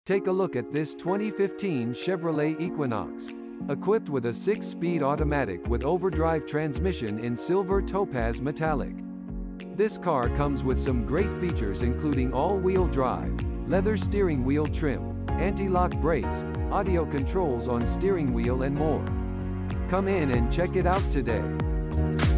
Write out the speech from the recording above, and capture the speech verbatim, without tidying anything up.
Take a look at this twenty fifteen Chevrolet Equinox. Equipped with a six-speed automatic with overdrive transmission in silver topaz metallic. This car comes with some great features including all-wheel drive, leather steering wheel trim, anti-lock brakes, audio controls on steering wheel and more. Come in and check it out today.